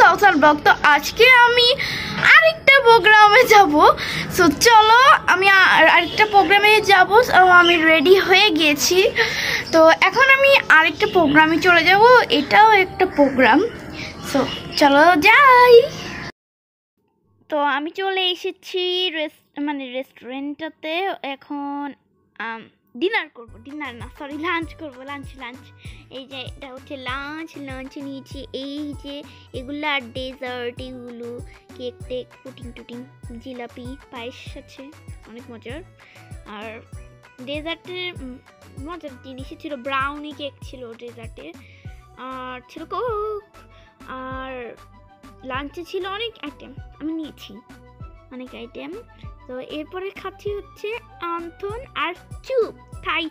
সাউথাল blog. তো আজকে আমি আরেকটা প্রোগ্রামে যাব। সো চলো আমি আরেকটা প্রোগ্রামে যাব। আমি রেডি হয়ে গেছি। তো এখন আমি আরেকটা প্রোগ্রামে চলে যাব। এটাও একটা প্রোগ্রাম। সো চলো যাই। তো আমি চলে এসেছি রেস্টুরেন্টটাতে। এখন ডিনার করবো, ডিনার না সরি লাঞ্চ করবো, লাঞ্চ। এই যে এটা হচ্ছে লাঞ্চে নিয়েছি এই যে এগুলো আর ডেজার্ট, এগুলো কেক টেক, পুটিং জিলাপি, পায়েস আছে, অনেক মজার। আর ডেজার্টের মজার জিনিসই ছিল ব্রাউনি কেক ছিল ডেজার্টে, আর ছিল কোক। আর লাঞ্চে ছিল অনেক আইটেম, আমি নিয়েছি অনেক আইটেম। তো এরপরে খাচ্ছি হচ্ছে অন্থন আর চুপ, থাই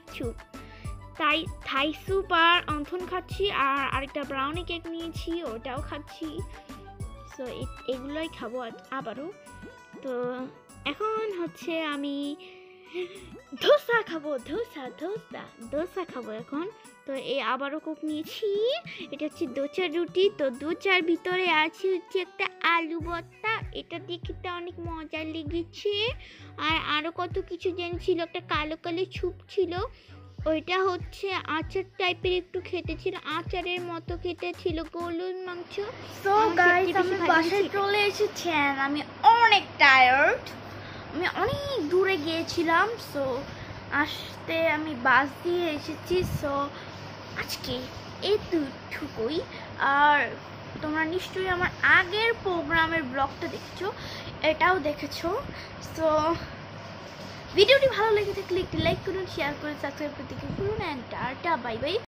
স্যুপ আর অন্থন খাচ্ছি। আর আরেকটা ব্রাউনি কেক নিয়েছি, ওটাও খাচ্ছি। সো এগুলোই খাবো আবারও। তো এখন হচ্ছে আমি ধোসা খাবো, ধোসা খাবো এখন। তো এই আবারও কোক নিয়েছি। এটা হচ্ছে দোচার রুটি। তো দোচার ভিতরে আছে হচ্ছে একটা আলু ভর্তা, এটা দিয়ে খেতে অনেক মজা লেগেছে। আর আরও কত কিছু যেন ছিল, একটা কালো স্যুপ ছিল, ওইটা হচ্ছে আচার টাইপের একটু খেতে ছিল, আচারের মতো খেতে ছিল, গরুর মাংস। সো গাইস আমি বাসায় চলে এসেছি। আমি অনেক টায়ার্ড, আমি অনেক দূরে গিয়েছিলাম। সো আসতে আমি বাস দিয়ে এসেছি। সো আজকে এতটুকুই। আর তোমরা নিশ্চয়ই আমার আগের প্রোগ্রামের ব্লগটা দেখেছো, এটাও দেখেছো। সো ভিডিওটি ভালো লেগে থাকলে একটি লাইক করুন, শেয়ার করুন, সাবস্ক্রাইব করতে ভুলুন না। Tata, bye by.